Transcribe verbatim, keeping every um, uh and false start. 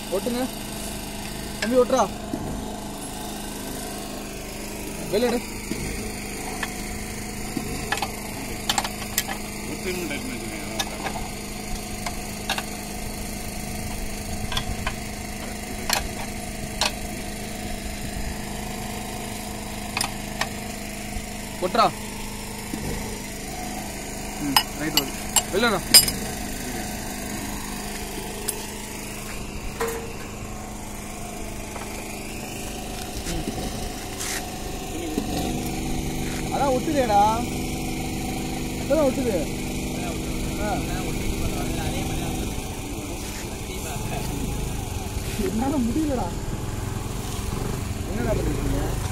ஓட்டுங்க தம்பி, ஓட்டுறா. வெளியிடு. கொட்டுறா. ம் ரைட் ஓடு. வெளியிடா. அதான் ஒட்டுதேடா. அதான் ஒட்டுது. என்னால முடியலடா. என்னடா பண்ணிருக்கீங்க?